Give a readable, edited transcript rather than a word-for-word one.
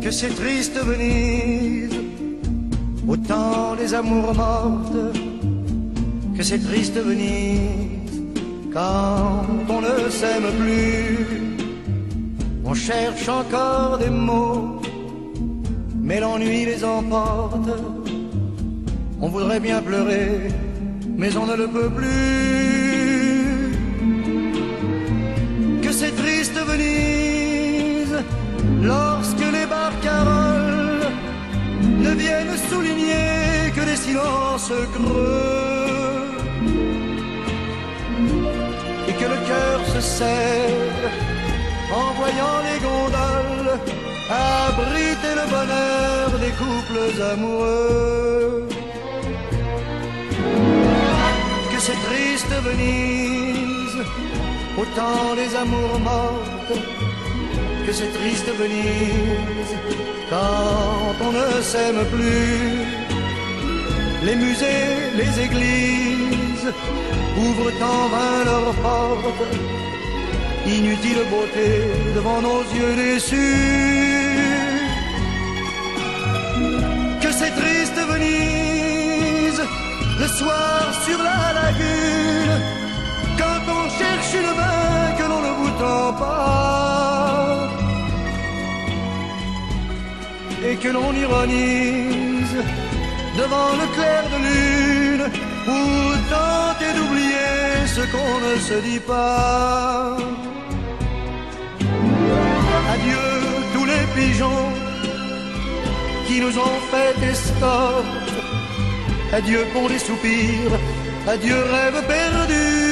que c'est triste Venise, au temps des amours mortes, que c'est triste Venise, quand on ne s'aime plus. On cherche encore des mots, mais l'ennui les emporte. On voudrait bien pleurer, mais on ne le peut plus. Que c'est triste Venise, lorsque les barcaroles ne viennent souligner que des silences creux, et que le cœur se serre en voyant les gondoles abriter le bonheur des couples amoureux. Que c'est triste Venise, au temps des amours mortes, que c'est triste Venise, quand on ne s'aime plus. Les musées, les églises ouvrent en vain leurs portes, inutile beauté devant nos yeux déçus. Que c'est triste Venise, le soir sur la lagune, quand on cherche une main que l'on ne vous tend pas, et que l'on ironise devant le clair de lune, pour tenter d'oublier ce qu'on ne se dit pas. Adieu tous les pigeons qui nous ont fait escorte, adieu pour les soupirs, adieu rêve perdu.